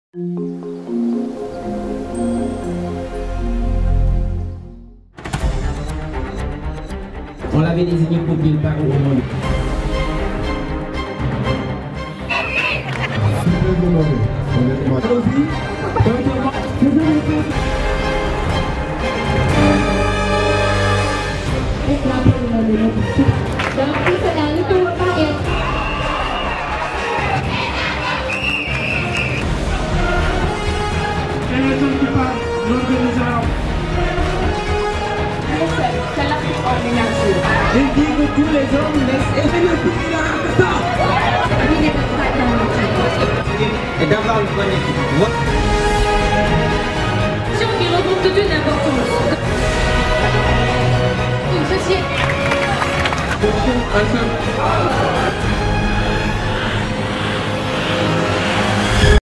On l'avait désigné pour qu'il part au monde. Il dit que tous les hommes laissent aimer le pays dans la casa. Et d'avoir une bonne équipe. Qui regroupe toute une importance. Une société. Un seul.